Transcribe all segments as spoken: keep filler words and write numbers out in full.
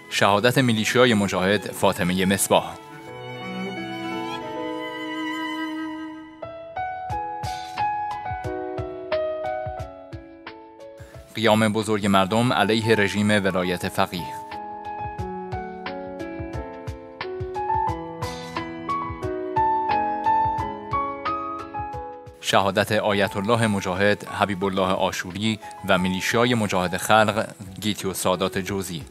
شهادت میلیشیای مجاهد فاطمه مصباح. قیام بزرگ مردم علیه رژیم ولایت فقیه. شهادت آیت الله مجاهد حبیب الله آشوری و میلیشیای مجاهد خلق گیتی و سادات جوزی.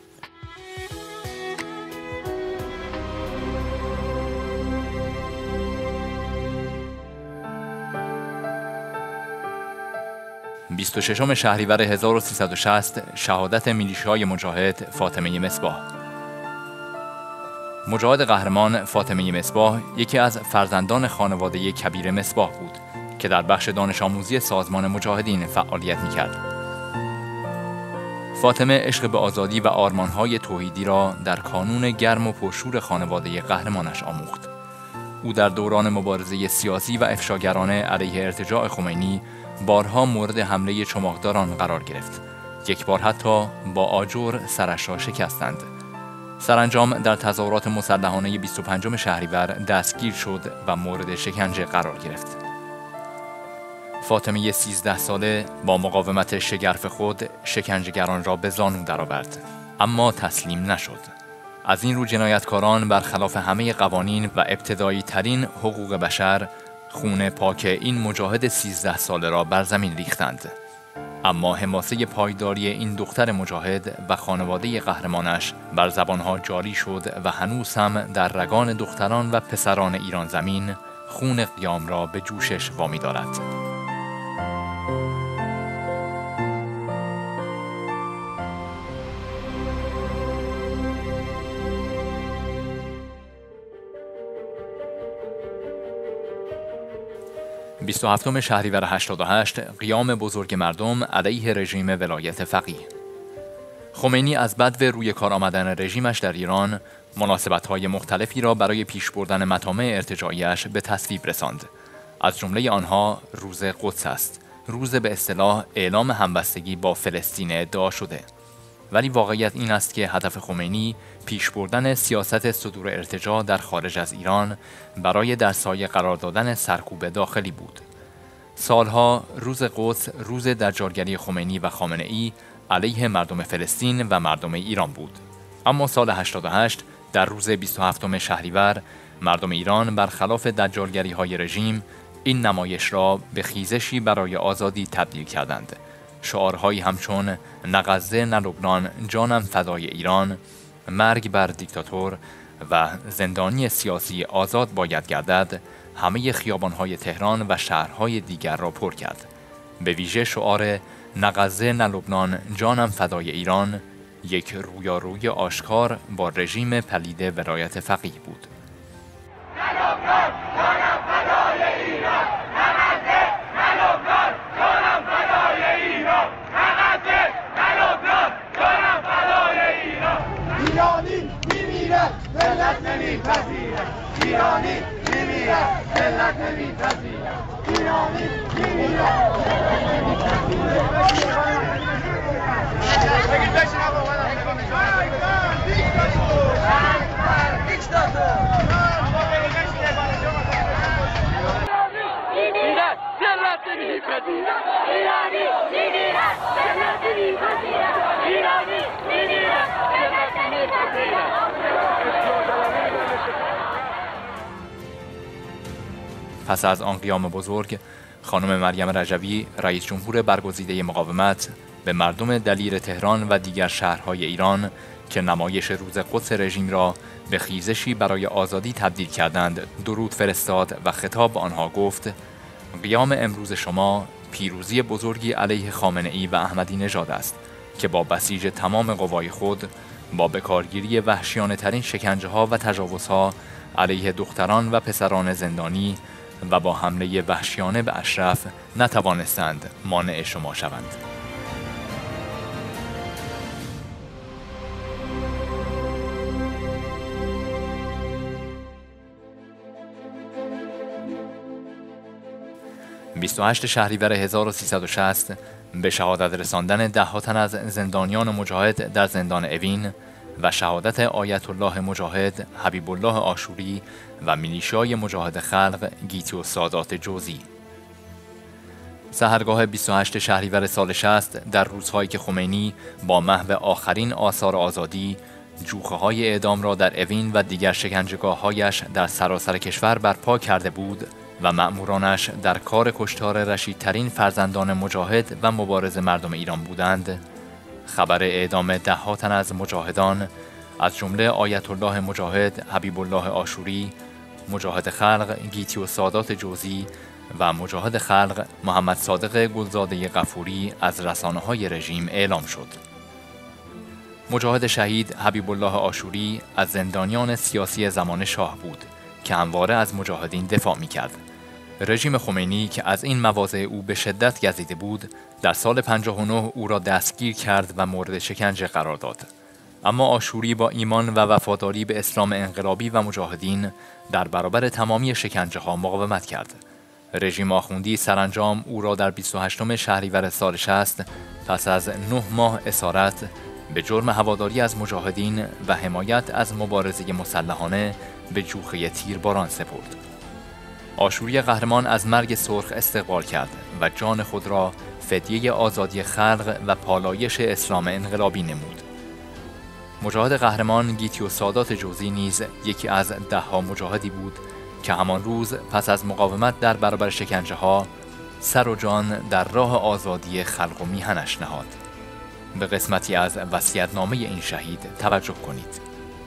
بیست و ششم شهریور هزار و سیصد و شصت شهادت میلیشیای مجاهد فاطمه مصباح. مجاهد قهرمان فاطمه مصباح یکی از فرزندان خانواده کبیر مصباح بود که در بخش دانش آموزی سازمان مجاهدین فعالیت می‌کرد. فاطمه عشق به آزادی و آرمان‌های توحیدی را در کانون گرم و پرشور خانواده قهرمانش آموخت. او در دوران مبارزه سیاسی و افشاگرانه علیه ارتجاع خمینی بارها مورد حمله چماقداران قرار گرفت. یک بار حتی با آجر سرش را شکستند. سرانجام در تظاهرات مسلحانه بیست و پنجم شهریور دستگیر شد و مورد شکنجه قرار گرفت. فاطمه سیزده ساله با مقاومت شگرف خود شکنجهگران را به زانو درآورد، اما تسلیم نشد. از این رو جنایتکاران برخلاف همه قوانین و ابتدایی ترین حقوق بشر خون پاک این مجاهد سیزده ساله را بر زمین ریختند. اما حماسه پایداری این دختر مجاهد و خانواده قهرمانش بر زبانها جاری شد و هنوز هم در رگان دختران و پسران ایران زمین خون قیام را به جوشش وامی دارد. بیست و هفتم شهریور هشتاد و هشت قیام بزرگ مردم علیه رژیم ولایت فقیه. خمینی از بدو روی کار آمدن رژیمش در ایران مناسبت‌های مختلفی را برای پیش بردن مطامع ارتجاعیش به تصویب رساند. از جمله آنها روز قدس است، روز به اصطلاح اعلام همبستگی با فلسطین ادعا شده. ولی واقعیت این است که هدف خمینی پیش بردن سیاست صدور ارتجاع در خارج از ایران برای در سایه قرار دادن سرکوب داخلی بود. سالها روز قدس روز دجالگری خمینی و خامنه‌ای علیه مردم فلسطین و مردم ایران بود. اما سال هشتاد و هشت در روز بیست و هفتم شهریور مردم ایران برخلاف دجالگری‌های رژیم این نمایش را به خیزشی برای آزادی تبدیل کردند. شعارهایی همچون نه غزه نه لبنان، جانم فدای ایران، مرگ بر دیکتاتور و زندانی سیاسی آزاد باید گردد همه خیابان‌های تهران و شهرهای دیگر را پر کرد. به ویژه شعار نه غزه نه لبنان، جانم فدای ایران یک رویارویی آشکار با رژیم پلید ولایت فقیه بود. ایرانی میمیره ملت نمیپذیره، ایرانی میمیره ملت نمیپذیره، ایرانی میمیره ملت نمیپذیره. بگید بشین آقا اومدم دیکتاتور میمیره ملت نمیپذیره، ایرانی میمیره ملت نمیپذیره، ایرانی میمیره ملت نمیپذیره. پس از آن قیام بزرگ، خانم مریم رجبی رئیس جمهور برگزیده مقاومت به مردم دلیر تهران و دیگر شهرهای ایران که نمایش روز قدس رژیم را به خیزشی برای آزادی تبدیل کردند درود فرستاد و خطاب آنها گفت: قیام امروز شما پیروزی بزرگی علیه خامنه‌ای و احمدی نژاد است که با بسیج تمام قوای خود با بکارگیری وحشیانه ترین شکنجه ها و تجاوزها علیه دختران و پسران زندانی و با حمله وحشیانه به اشرف نتوانستند مانع شما شوند. بیست و هشتم شهریور هزار و سیصد و شصت به شهادت رساندن ده ها تن از زندانیان مجاهد در زندان اوین و شهادت آیت الله مجاهد حبیب الله عاشوری و میلیشیای مجاهد خلق گیتی و سادات جوزی. سحرگاه بیست و هشتم شهریور سال شصت در روزهایی که خمینی با محو آخرین آثار آزادی جوخه‌های اعدام را در اوین و دیگر شکنجهگاه‌هایش در سراسر کشور برپا کرده بود و مأمورانش در کار کشتار رشیدترین فرزندان مجاهد و مبارز مردم ایران بودند، خبر اعدام ده ها تن از مجاهدان از جمله آیت الله مجاهد حبیب الله عاشوری، مجاهد خلق گیتی و سادات جوزی و مجاهد خلق محمد صادق گلزاده غفوری از رسانه‌های رژیم اعلام شد. مجاهد شهید حبیب الله عاشوری از زندانیان سیاسی زمان شاه بود که همواره از مجاهدین دفاع می‌کرد. رژیم خمینی که از این مواضع او به شدت گزیده بود، در سال پنجاه و نه او را دستگیر کرد و مورد شکنجه قرار داد. اما عاشوری با ایمان و وفاداری به اسلام انقلابی و مجاهدین در برابر تمامی شکنجه‌ها مقاومت کرد. رژیم آخوندی سرانجام او را در بیست و هشتم شهریور سال شصت پس از نه ماه اسارت به جرم هواداری از مجاهدین و حمایت از مبارزه مسلحانه به جوخه تیرباران سپرد. عاشوری قهرمان از مرگ سرخ استقبال کرد و جان خود را فدیه آزادی خلق و پالایش اسلام انقلابی نمود. مجاهد قهرمان گیتی و سادات جوزی نیز یکی از ده ها مجاهدی بود که همان روز پس از مقاومت در برابر شکنجه ها سر و جان در راه آزادی خلق و میهنش نهاد. به قسمتی از وصیت‌نامه این شهید توجه کنید.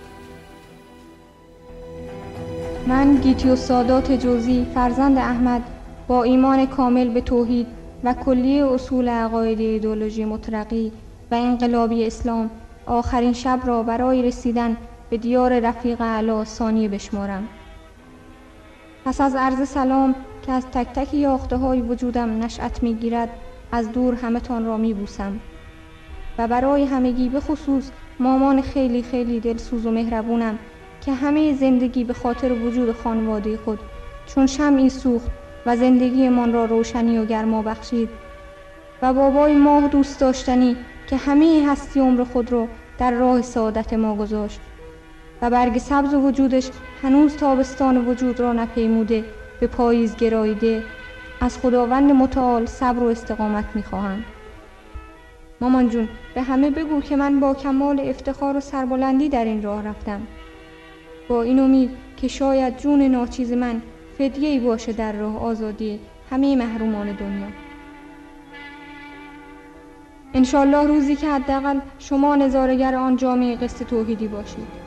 من گیتی و سادات جوزی فرزند احمد با ایمان کامل به توحید و کلیه اصول عقاید ایدئولوژی مترقی و انقلابی اسلام آخرین شب را برای رسیدن به دیار رفیق اعلی ثانیه بشمارم. پس از عرض سلام که از تک تک یاخته های وجودم نشأت می گیرد، از دور همه تان را می بوسم و برای همگی به خصوص مامان خیلی خیلی دلسوز و مهربونم که همه زندگی به خاطر وجود خانواده خود چون شمعی سوخت و زندگی من را روشنی و گرما بخشید، و بابای ماه دوست داشتنی که همه هستی عمر خود را در راه سعادت ما گذاشت و برگ سبز وجودش هنوز تابستان وجود را نپیموده به پاییز گراییده. از خداوند متعال صبر و استقامت می‌خواهم. مامان جون، به همه بگو که من با کمال افتخار و سربلندی در این راه رفتم، با این امید که شاید جون ناچیز من فدیه‌ای باشه در راه آزادی همه محرومان دنیا. انشالله روزی که حداقل شما نظاره‌گر آن جامعه قسط توحیدی باشید.